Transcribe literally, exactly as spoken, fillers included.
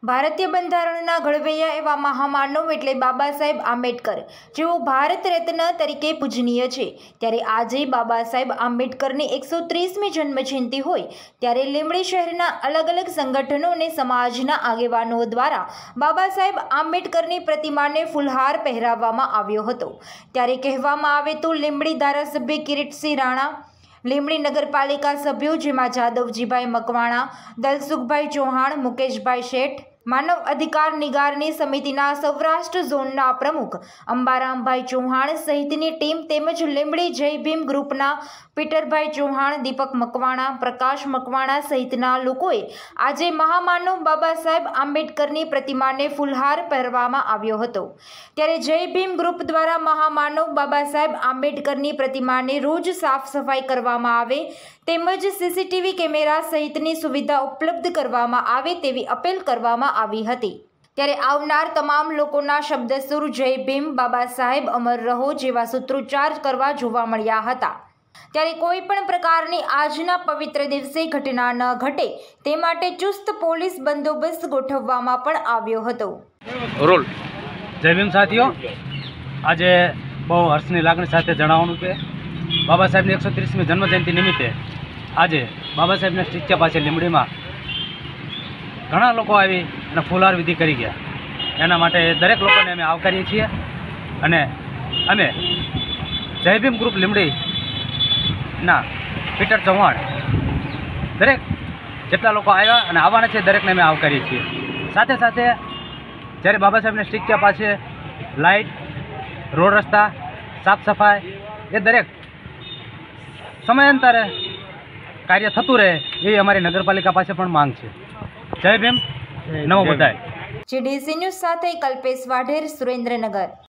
ભારતીય બંધારણના ઘડવૈયા એવા મહામાનવ એટલે બાબા સાહેબ આંબેડકર, જેઓ ભારત રત્ન તરીકે પૂજનીય છે, ત્યારે આજે બાબા સાહેબ આંબેડકરની એકસો ત્રીસમી જન્મજયંતિ હોય ત્યારે લીંબડી શહેરના અલગ અલગ સંગઠનો અને સમાજના આગેવાનો દ્વારા બાબા સાહેબ આંબેડકરની પ્રતિમાને ફૂલહાર પહેરાવવામાં આવ્યો હતો। ત્યારે કહેવામાં આવે તો લીંબડી ધારાસભ્ય કિરીટસિંહ રાણા, લીંબડી નગરપાલિકા સભ્યો જેમાં જાદવજીભાઈ મકવાણા, દલસુખભાઈ ચૌહાણ, મુકેશભાઈ શેઠ, માનવ અધિકાર નિગારની સમિતિના સૌરાષ્ટ્ર ઝોનના પ્રમુખ અંબારામભાઈ ચૌહાણ સહિતની ટીમ તેમજ લીંબડી જય ભીમ ગ્રુપના પીટરભાઈ ચૌહાણ, દીપક મકવાણા, પ્રકાશ મકવાણા સહિતના લોકોએ આજે મહામાનવ બાબા સાહેબ આંબેડકરની પ્રતિમાને ફૂલહાર પહેરવામાં આવ્યો હતો। ત્યારે જય ભીમ ગ્રુપ દ્વારા મહામાનવ બાબા સાહેબ આંબેડકરની પ્રતિમાને રોજ સાફ સફાઈ કરવામાં આવે તેમજ સીસીટીવી કેમેરા સહિતની સુવિધા ઉપલબ્ધ કરવામાં આવે તેવી અપીલ કરવામાં આવી હતી। ત્યારે આવનાર તમામ લોકોના શબ્દસુર જય ભીમ, બાબા સાહેબ અમર રહો જેવા સૂત્રોચ્ચાર કરવા જોવા મળ્યા હતા। ત્યારે કોઈ પણ પ્રકારની આજના પવિત્ર દિવસે ઘટના ન ઘટે તે માટે ચુસ્ત પોલીસ બંદોબસ્ત ગોઠવવામાં પણ આવ્યો હતો। રોલ જય ભીમ સાથીઓ, આજે બહુ હર્ષની લાગણી સાથે જણાવવાનું કે બાબા સાહેબની એકસો ત્રીસમી જન્મજયંતિ નિમિત્તે આજે બાબા સાહેબના સ્ટેચ્યુ પાસે લીંબડીમાં ઘણા લોકો આવી અને ફૂલહાર વિધિ કરી ગયા। એના માટે દરેક લોકોને અમે આવકારીએ છીએ અને અમે જય ભીમ ગ્રુપ લીંબડીના પીટર ચૌહાણ દરેક જેટલા લોકો આવ્યા અને આવવાના છે દરેકને અમે આવકારીએ છીએ। સાથે સાથે જ્યારે બાબા સાહેબના સ્ટેચ્યુ પાસે લાઇટ, રોડ રસ્તા, સાફ સફાઈ એ દરેક સમયાંતરે કાર્ય થતું રહે એવી અમારી નગરપાલિકા પાસે પણ માંગ છે। જય ભીમ, નમો બધાય। જીડીસી ન્યૂઝ સાથે કલ્પેશ વાઢેર, સુરેન્દ્રનગર।